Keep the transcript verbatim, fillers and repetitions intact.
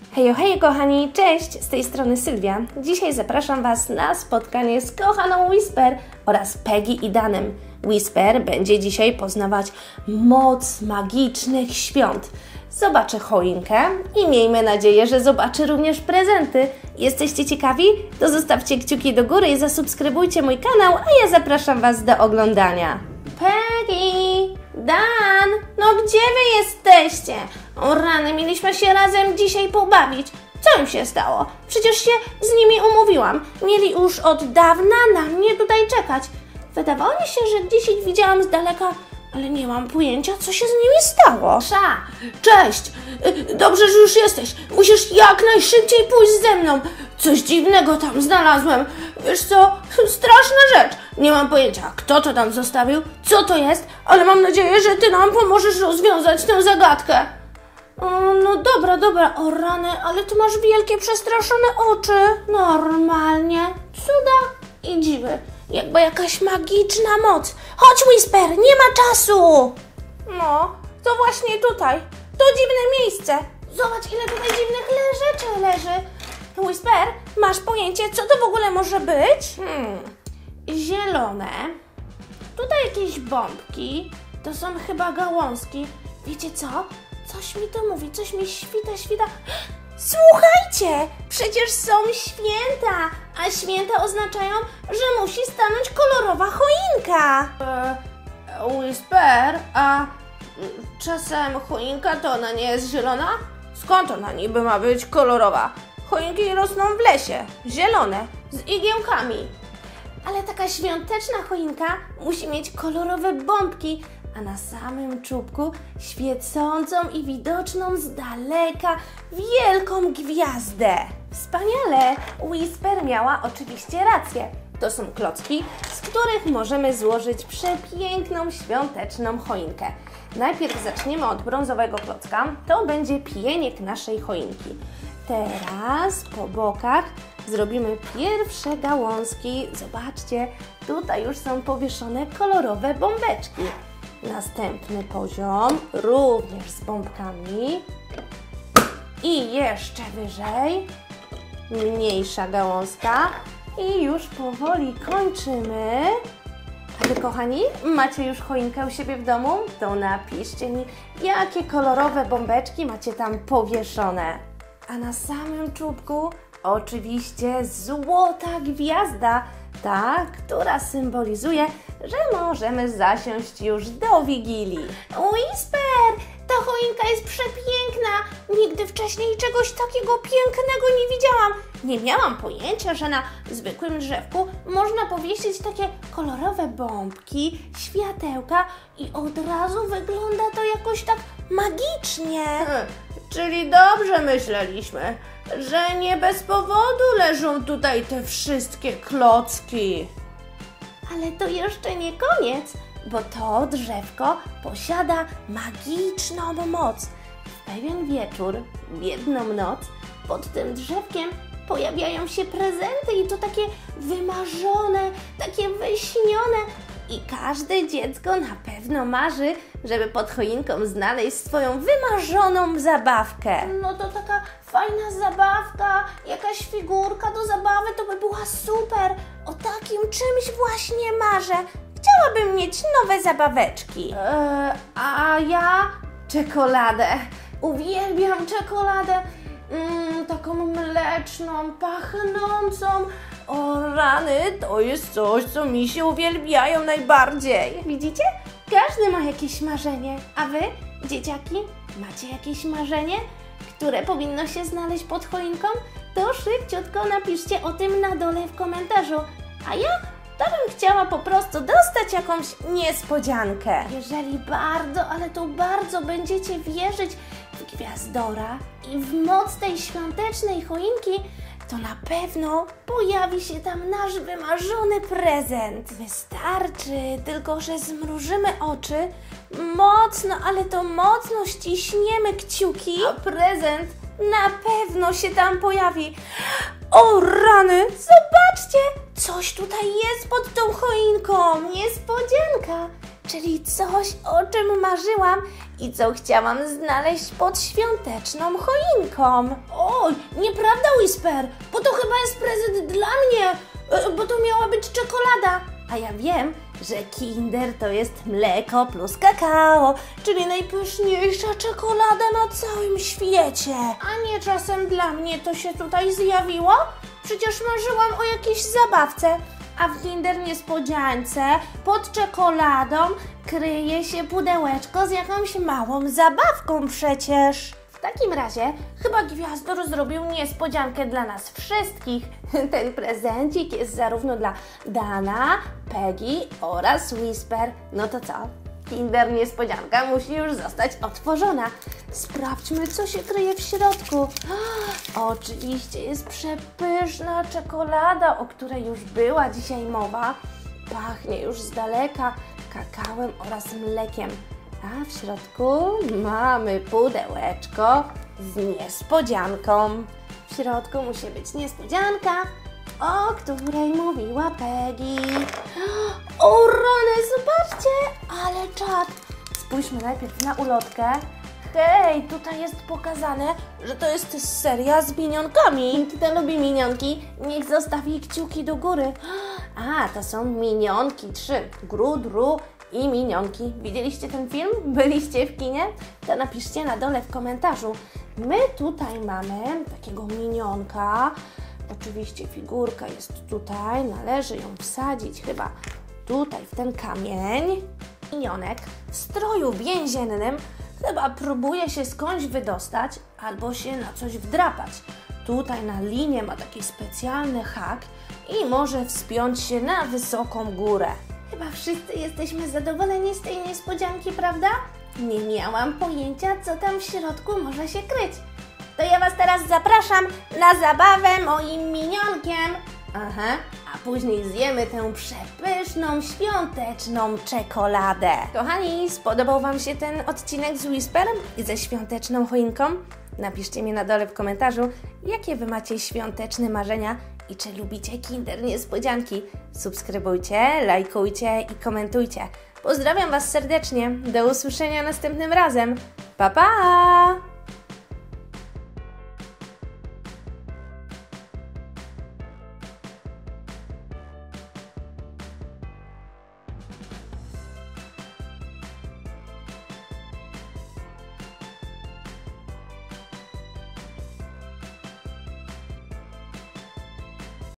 Hejo, hej kochani, cześć! Z tej strony Sylwia. Dzisiaj zapraszam Was na spotkanie z kochaną Whisper oraz Peggy i Danem. Whisper będzie dzisiaj poznawać moc magicznych świąt. Zobaczy choinkę i miejmy nadzieję, że zobaczy również prezenty. Jesteście ciekawi? To zostawcie kciuki do góry i zasubskrybujcie mój kanał, a ja zapraszam Was do oglądania. Peggy! Dan! No gdzie Wy jesteście? O rany, mieliśmy się razem dzisiaj pobawić. Co im się stało? Przecież się z nimi umówiłam. Mieli już od dawna na mnie tutaj czekać. Wydawało mi się, że gdzieś ich widziałam z daleka, ale nie mam pojęcia, co się z nimi stało. Sza! Cześć! Dobrze, że już jesteś. Musisz jak najszybciej pójść ze mną. Coś dziwnego tam znalazłem. Wiesz co? Straszna rzecz. Nie mam pojęcia, kto to tam zostawił, co to jest, ale mam nadzieję, że Ty nam pomożesz rozwiązać tę zagadkę. O, no dobra, dobra. O rany, ale Ty masz wielkie, przestraszone oczy. Normalnie. Cuda i dziwy. Jakby jakaś magiczna moc. Chodź, Whisper, nie ma czasu. No, to właśnie tutaj. To dziwne miejsce. Zobacz, ile tutaj dziwnych le rzeczy leży. Whisper, masz pojęcie, co to w ogóle może być? Hmm, zielone. Tutaj jakieś bombki. To są chyba gałązki. Wiecie co? Coś mi to mówi, coś mi świta, świta. Słuchajcie, przecież są święta, a święta oznaczają, że musi stanąć kolorowa choinka. Eee, Whisper, a czasem choinka to ona nie jest zielona? Skąd ona niby ma być kolorowa? Choinki rosną w lesie, zielone, z igiełkami. Ale taka świąteczna choinka musi mieć kolorowe bombki, a na samym czubku świecącą i widoczną z daleka wielką gwiazdę. Wspaniale! Whisper miała oczywiście rację. To są klocki, z których możemy złożyć przepiękną świąteczną choinkę. Najpierw zaczniemy od brązowego klocka. To będzie pieniek naszej choinki. Teraz po bokach zrobimy pierwsze gałązki. Zobaczcie, tutaj już są powieszone kolorowe bombeczki. Następny poziom, również z bombkami. I jeszcze wyżej, mniejsza gałązka. I już powoli kończymy. A Wy, kochani, macie już choinkę u siebie w domu? To napiszcie mi, jakie kolorowe bombeczki macie tam powieszone. A na samym czubku oczywiście złota gwiazda, ta, która symbolizuje, że możemy zasiąść już do Wigilii. Whisper, ta choinka jest przepiękna. Nigdy wcześniej czegoś takiego pięknego nie widziałam. Nie miałam pojęcia, że na zwykłym drzewku można powiesić takie kolorowe bombki, światełka i od razu wygląda to jakoś tak magicznie. Hmm, czyli dobrze myśleliśmy, że nie bez powodu leżą tutaj te wszystkie klocki. Ale to jeszcze nie koniec, bo to drzewko posiada magiczną moc. W pewien wieczór, w jedną noc, pod tym drzewkiem pojawiają się prezenty i to takie wymarzone, takie wyśnione. I każde dziecko na pewno marzy, żeby pod choinką znaleźć swoją wymarzoną zabawkę. No to taka fajna zabawka, jakaś figurka do zabawy, to by była super. O takim czymś właśnie marzę. Chciałabym mieć nowe zabaweczki. Eee, a ja czekoladę. Uwielbiam czekoladę. Mm, taką mleczną, pachnącą. O rany, to jest coś, co mi się uwielbiają najbardziej. Widzicie? Każdy ma jakieś marzenie. A Wy, dzieciaki, macie jakieś marzenie, które powinno się znaleźć pod choinką? To szybciutko napiszcie o tym na dole w komentarzu. A ja to bym chciała po prostu dostać jakąś niespodziankę. Jeżeli bardzo, ale to bardzo będziecie wierzyć w Gwiazdora i w moc tej świątecznej choinki, to na pewno pojawi się tam nasz wymarzony prezent. Wystarczy tylko, że zmrużymy oczy, mocno, ale to mocno ściśniemy kciuki, a prezent na pewno się tam pojawi. O rany, zobaczcie, coś tutaj jest pod tą choinką. Niespodzianka, czyli coś, o czym marzyłam i co chciałam znaleźć pod świąteczną choinką. O, Oj, nieprawda, Whisper, bo to chyba jest prezent dla mnie, bo to miała być czekolada. A ja wiem, że Kinder to jest mleko plus kakao, czyli najpyszniejsza czekolada na całym świecie. A nie czasem dla mnie to się tutaj zjawiło? Przecież marzyłam o jakiejś zabawce. A w Kinder Niespodziance pod czekoladą kryje się pudełeczko z jakąś małą zabawką przecież. W takim razie chyba Gwiazdor zrobił niespodziankę dla nas wszystkich. Ten prezencik jest zarówno dla Dana, Peggy oraz Whisper. No to co? Kinder Niespodzianka musi już zostać otworzona. Sprawdźmy, co się kryje w środku. Oczywiście jest przepyszna czekolada, o której już była dzisiaj mowa. Pachnie już z daleka kakałem oraz mlekiem. A w środku mamy pudełeczko z niespodzianką. W środku musi być niespodzianka, o której mówiła Peggy. O rany, zobaczcie, ale czad. Spójrzmy najpierw na ulotkę. Hej, tutaj jest pokazane, że to jest seria z minionkami. Kto lubi minionki, niech zostawi kciuki do góry. A, to są minionki trzy. Gru, Dru i minionki. Widzieliście ten film? Byliście w kinie? To napiszcie na dole w komentarzu. My tutaj mamy takiego minionka. Oczywiście figurka jest tutaj. Należy ją wsadzić chyba tutaj w ten kamień. Minionek w stroju więziennym chyba próbuje się skądś wydostać albo się na coś wdrapać. Tutaj na linie ma taki specjalny hak i może wspiąć się na wysoką górę. Chyba wszyscy jesteśmy zadowoleni z tej niespodzianki, prawda? Nie miałam pojęcia, co tam w środku może się kryć. To ja Was teraz zapraszam na zabawę moim minionkiem. Aha, a później zjemy tę przepyszną, świąteczną czekoladę. Kochani, spodobał Wam się ten odcinek z Whisperem i ze świąteczną choinką? Napiszcie mi na dole w komentarzu, jakie Wy macie świąteczne marzenia i czy lubicie Kinder Niespodzianki. Subskrybujcie, lajkujcie i komentujcie. Pozdrawiam Was serdecznie. Do usłyszenia następnym razem. Pa, pa!